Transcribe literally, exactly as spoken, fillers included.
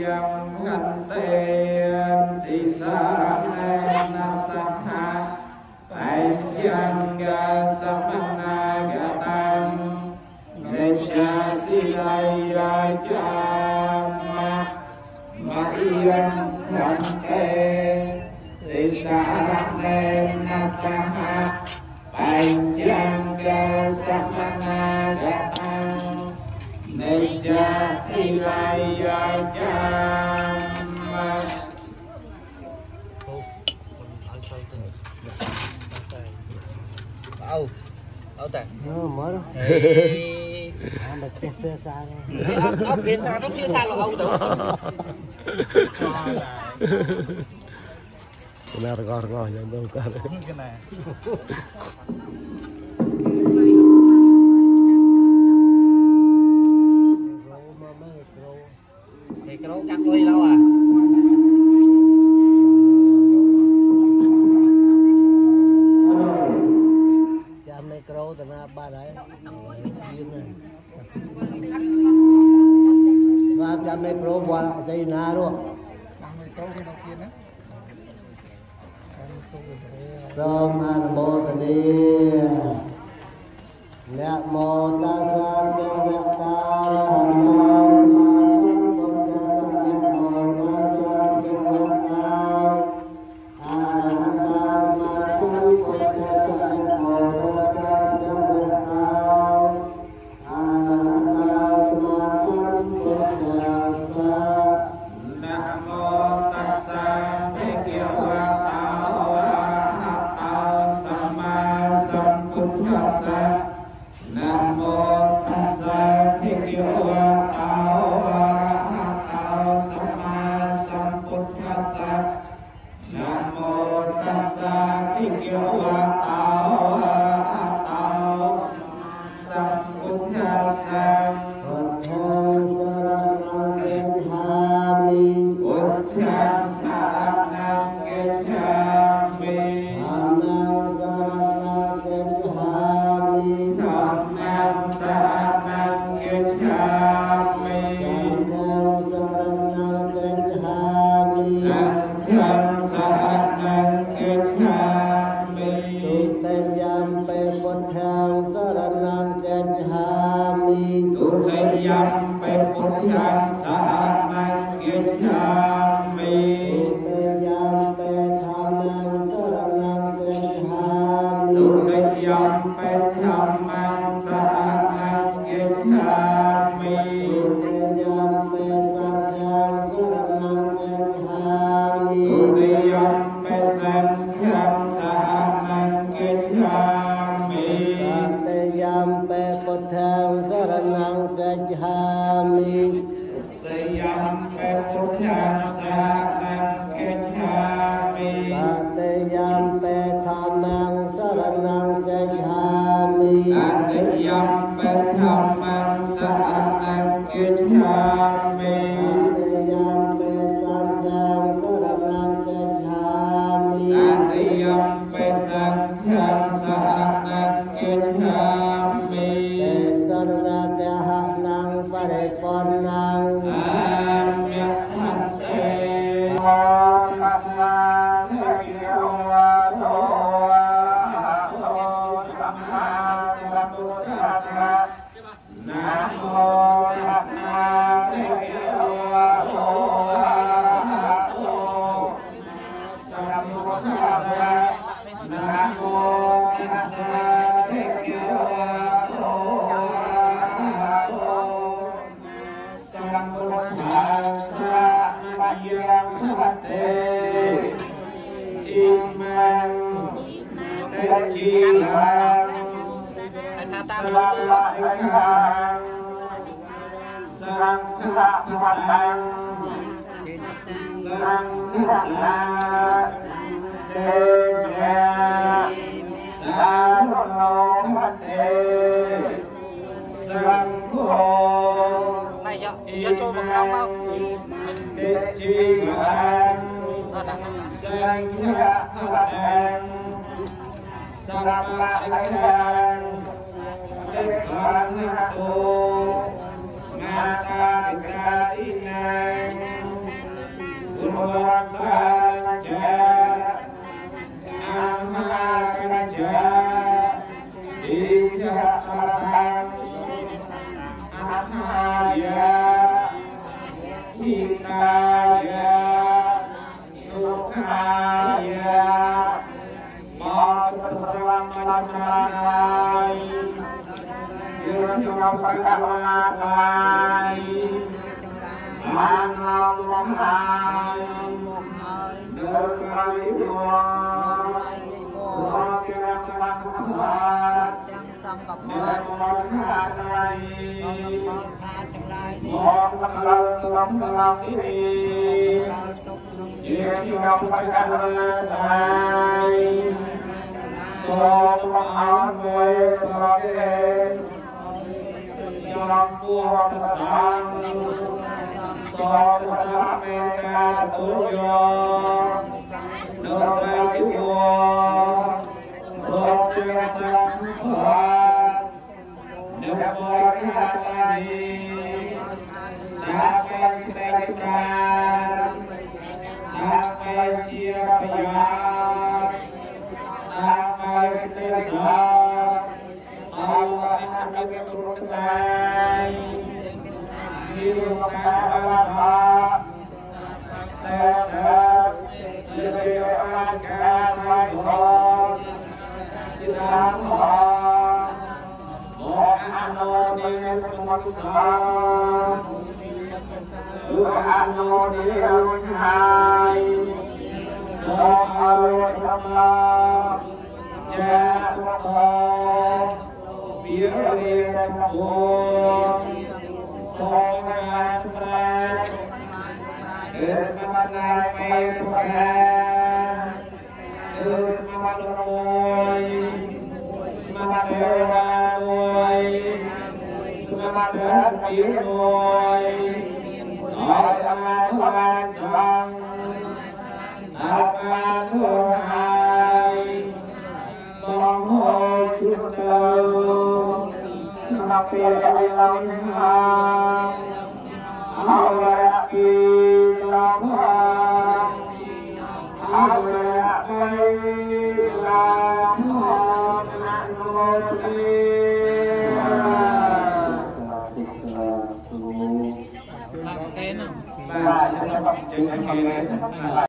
yang hanten tisaranena sahat panjangga samanagatan neja silaya jama ma'iyang hanten tisaranena sahat panjangga samanagatan neja silaya jama. Âu, âu ta. Nó mở đó. À, bật cái phía xa đó. Âu phía xa, nó phía xa là âu ta. Cái này là gọt gọt nhận đâu cả đấy. Cái này. Thì cái đó cắt đuôi lâu à. Micro thì nó ba đấy duyên này và trăm micro qua dây na luôn Som Namo Tani Namo Tassa Bhagavata Này cho, cho cho một lòng không? Mata kita inang Và cho xem bằng chứng